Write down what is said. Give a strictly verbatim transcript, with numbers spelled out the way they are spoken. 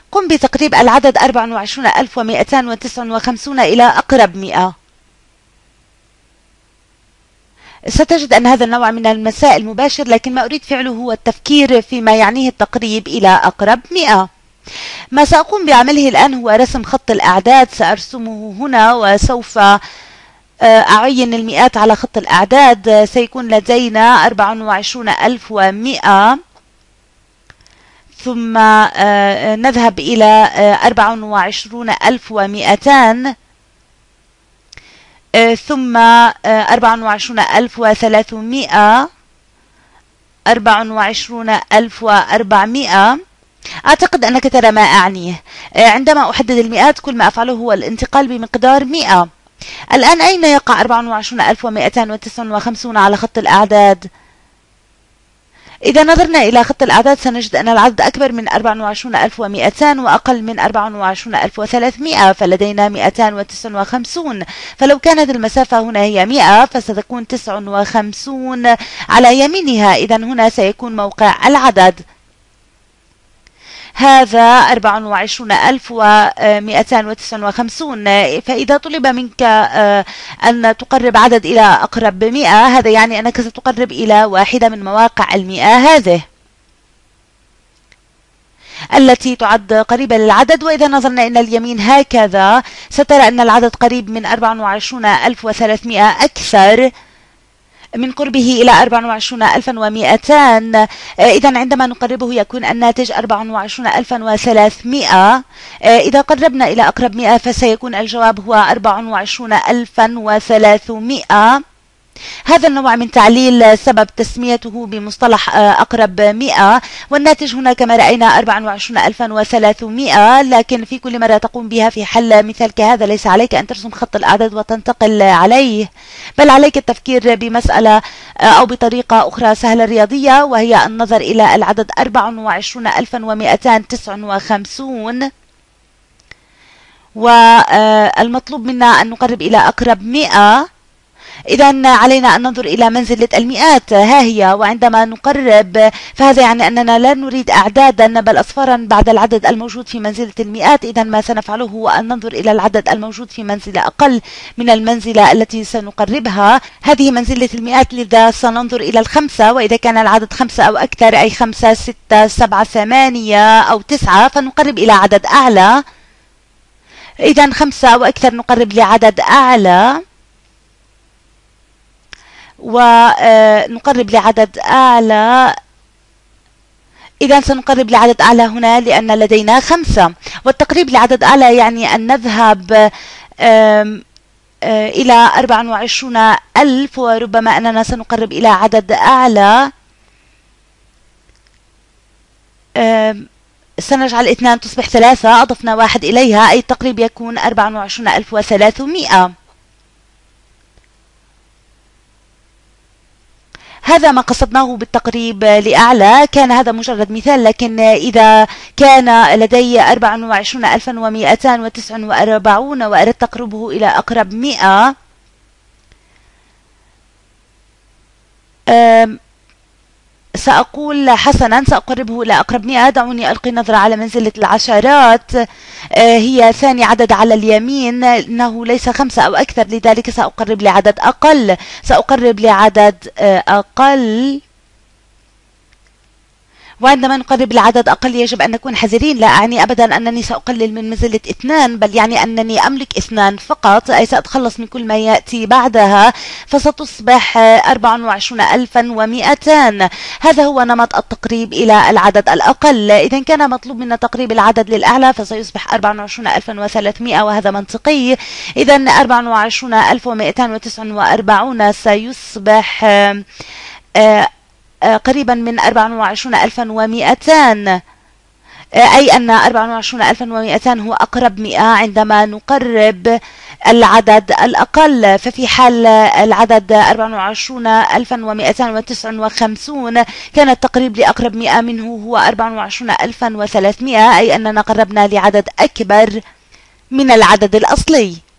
قم بتقريب العدد أربعة وعشرين ألف ومئتان وتسعة وخمسين إلى أقرب مئة. ستجد أن هذا النوع من المسائل مباشر، لكن ما أريد فعله هو التفكير فيما يعنيه التقريب إلى أقرب مئة. ما سأقوم بعمله الآن هو رسم خط الأعداد. سأرسمه هنا وسوف أعين المئات على خط الأعداد. سيكون لدينا أربعة وعشرين ألف ومئة، ثم نذهب إلى أربعة وعشرين ألف ومئتان، ثم أربعة وعشرين ألف وثلاثمئة، أربعة وعشرين ألف وأربعمئة. أعتقد أنك ترى ما أعنيه. عندما أحدد المئات كل ما أفعله هو الانتقال بمقدار مئة. الآن أين يقع أربعة وعشرين ألف ومئتان وتسعة وخمسين على خط الأعداد؟ إذا نظرنا إلى خط الأعداد سنجد أن العدد أكبر من أربعة وعشرين ألف ومئتان وأقل من أربعة وعشرين ألف وثلاثمئة، فلدينا مئتان وتسعة وخمسين. فلو كانت المسافة هنا هي مئة فستكون تسعة وخمسين على يمينها. إذا هنا سيكون موقع العدد. هذا أربعة وعشرين ألف ومئتان وتسعة وخمسين. فإذا طلب منك أن تقرب عدد إلى أقرب مئة، هذا يعني أنك ستقرب إلى واحدة من مواقع المئة هذه التي تعد قريبة للعدد. وإذا نظرنا إلى اليمين هكذا سترى أن العدد قريب من أربعة وعشرين ألف وثلاثمئة أكثر من قربه إلى أربعة وعشرين ألف ومئتان. إذا عندما نقربه يكون الناتج أربعة وعشرين ألف وثلاثمئة. إذا قربنا إلى أقرب مئة فسيكون الجواب هو أربعة وعشرين ألف وثلاثمئة. هذا النوع من تعليل سبب تسميته بمصطلح أقرب مئة، والناتج هنا كما رأينا أربعة وعشرين ألف وثلاثمئة. لكن في كل مرة تقوم بها في حل مثال كهذا ليس عليك أن ترسم خط الأعداد وتنتقل عليه، بل عليك التفكير بمسألة أو بطريقة أخرى سهلة رياضية، وهي النظر إلى العدد أربعة وعشرين ألف ومئتان وتسعة وخمسين، والمطلوب منا أن نقرب إلى أقرب مئة. إذا علينا أن ننظر إلى منزلة المئات، ها هي، وعندما نقرب فهذا يعني أننا لا نريد أعدادا بل أصفارا بعد العدد الموجود في منزلة المئات. إذا ما سنفعله هو أن ننظر إلى العدد الموجود في منزلة أقل من المنزلة التي سنقربها. هذه منزلة المئات، لذا سننظر إلى الخمسة، وإذا كان العدد خمسة أو أكثر أي خمسة ستة سبعة ثمانية أو تسعة فنقرب إلى عدد أعلى. إذا خمسة أو أكثر نقرب لعدد أعلى، ونقرب لعدد أعلى. إذا سنقرب لعدد أعلى هنا لأن لدينا خمسة، والتقريب لعدد أعلى يعني أن نذهب إلى أربعة وعشرين ألف، وربما أننا سنقرب إلى عدد أعلى. سنجعل اثنان تصبح ثلاثة، أضفنا واحد إليها، أي التقريب يكون أربعة وعشرين ألف وثلاثمئة. هذا ما قصدناه بالتقريب لأعلى. كان هذا مجرد مثال، لكن إذا كان لدي أربعة وعشرين ألف ومئتان وتسعة وأربعين وأردت تقربه إلى أقرب مئة، سأقول حسنا سأقربه إلى أقرب مئة. دعوني ألقي نظرة على منزلة العشرات، هي ثاني عدد على اليمين، إنه ليس خمسة أو أكثر، لذلك سأقرب لعدد أقل. سأقرب لعدد أقل، وعندما نقرب لعدد أقل يجب أن نكون حذرين. لا أعني أبدا أنني سأقلل من منزلة اثنان، بل يعني أنني أملك اثنان فقط، أي سأتخلص من كل ما يأتي بعدها، فستصبح أربعة وعشرين ألفا ومئتان. هذا هو نمط التقريب إلى العدد الأقل. إذا كان مطلوب منا تقريب العدد للأعلى فسيصبح أربعة وعشرين ألفا وثلاثمئة، وهذا منطقي. إذا أربعة وعشرين ألف ومئتان وتسعة وأربعين سيصبح آه قريبا من أربعة وعشرين ألفا ومئتان، أي أن أربعة وعشرين ألفا ومئتان هو أقرب مئة عندما نقرب العدد الأقل. ففي حال العدد أربعة وعشرين ألفا ومئتان وتسعة وخمسين كان التقريب لأقرب مئة منه هو أربعة وعشرين ألفا وثلاثمئة، أي أننا قربنا لعدد أكبر من العدد الأصلي.